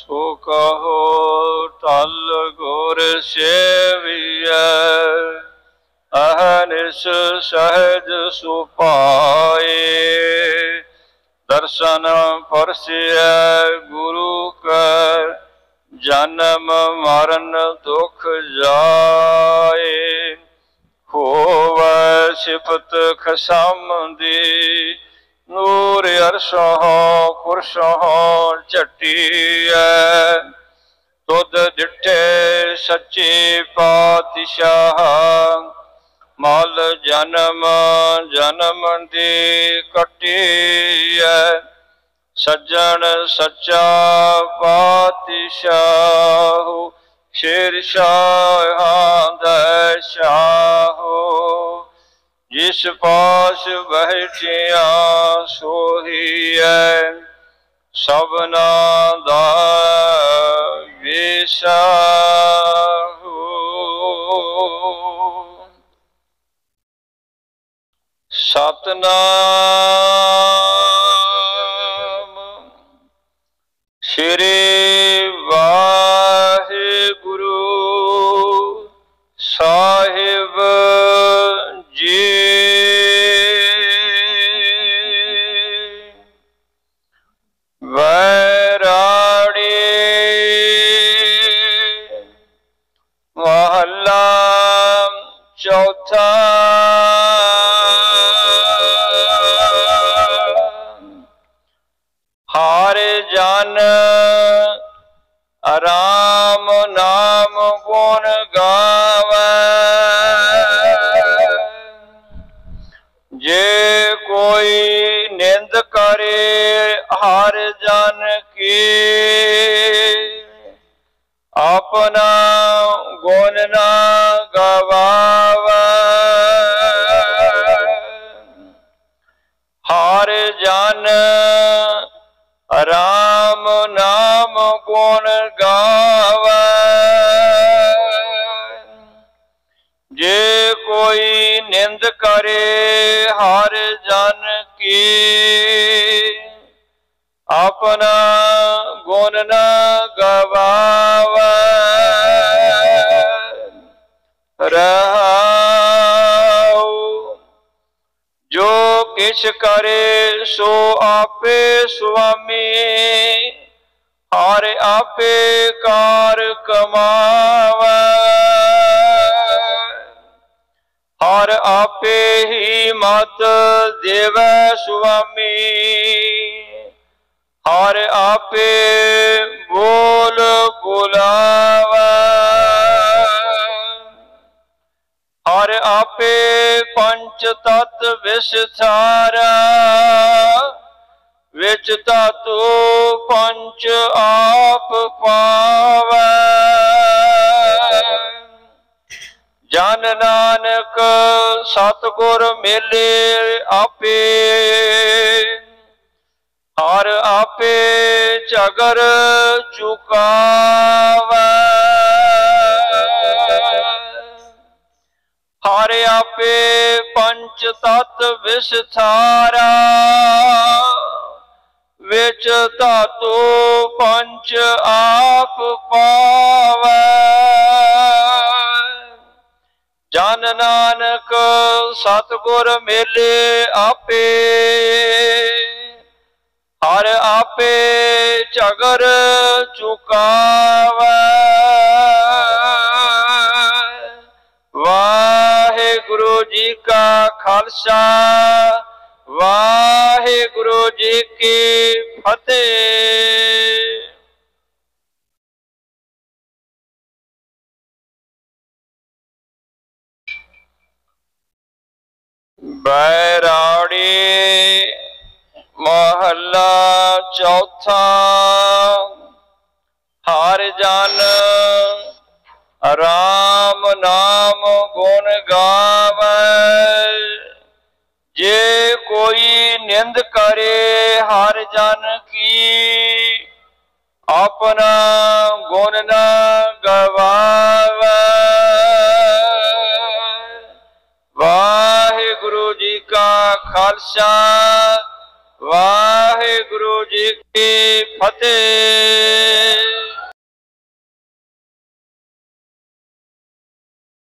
सो कहो टल गुर सेविय, अहनिस सहज सुपाए। दर्शन परसिय गुरु कर, जन्म मरण दुख जाए। होवै सिफत खसामदी, नूर अरशों कुरशों चटिया। तुद डिठे सच्चे पातशाह, मल जन्म जन्म दी कटिया। सज्जन सच्चा पातशाह, शेरशाह दशाहो। जिस पास बैठिया सोहिए, सबना दा विसाहु। सतनाम श्री वाहिगुरु साहिब जी। वैराड़ी महला चौथा। हार जन राम नाम गुण गावे। जे कोई निंद करे हर जन की, अपना गुण ना गवावे। हर जन राम नाम गुण गावे। जे कोई निंद करे हर जन की, अपना गुण न गवावे। रहाऊ जो किछ करे सो आपे स्वामी, हर आपे कार कमावे। हर आपे ही मत देवे स्वामी, हर आपे बोल बुलावे। हर आपे पंच तत्व विस्तारा, विच धातु पंच आप पावे। जन नानक सतगुर मिले आपे, हर आपे झगर चुकावे। हर आपे पंच तत्व विस्तारा, विच धातु पंच आप पावे। जन नानक सतगुर मिले आपे, हर आपे झगर चुकावे। वाहिगुरु जी का खालसा, वाहिगुरु जी की फतेह। बैराड़ी महला चौथा। हर जन राम नाम गुण गावे। जे कोई निंद करे हर जन की, अपना गुण न गवावे। वाहिगुरु जी का खालसा, वाहिगुरु जी की फतेह।